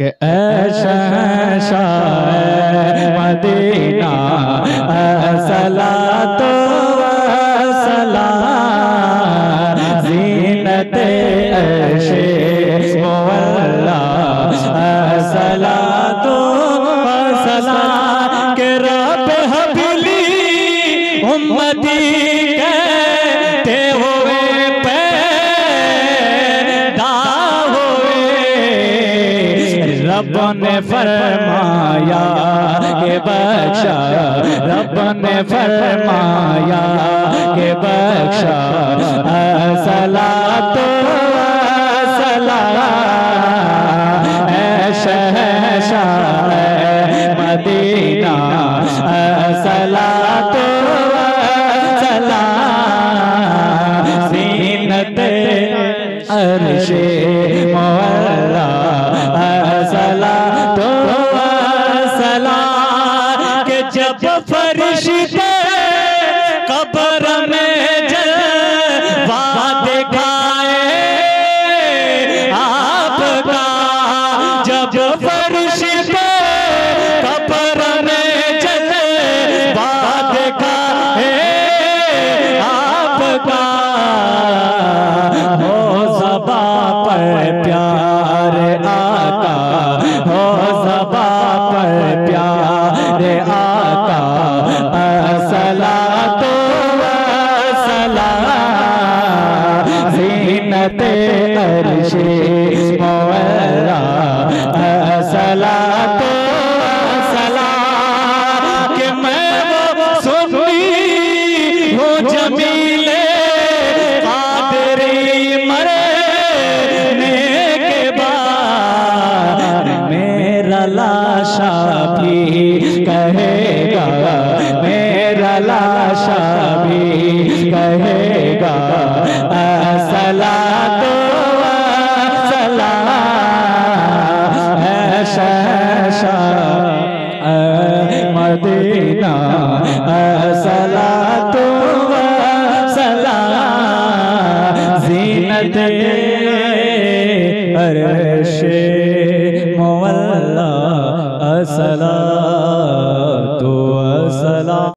कि शहंशाह मदीना सलातो सलाम ज़ीनत अर्शे मुअल्ला सलातो सलाम के रब हबीली उम्मती कहते हुए पैदा हुए रब ने फरमाया के बख्शा रब ने फरमाया के बख्शा सलातो सलाम शहंशाह मदीना सलातो सलाम ज़ीनत अर्शे मुअल्ला सलातो सलाम के जब फरिश्ते कब्र में जलवा दिखाए आपका जब फरिश्ते कब्र में जलवा दिखाए आपका हो ज़बा पर प्यार आका हो ज़बा पर प्यार आका सलातो सलाम ज़ीनत अर्शे मुअल्ला सलातो सलाम कि मैं वो सुन्नी हूँ जमीले कादरी मरने के बाद मेरा लाशा भी कहेगा मेरा लाशा भी कहेगा सलातो सलाम शहंशाह मदीना सलातो सलाम ज़ीनत अर्शे मुअल्ला सलाम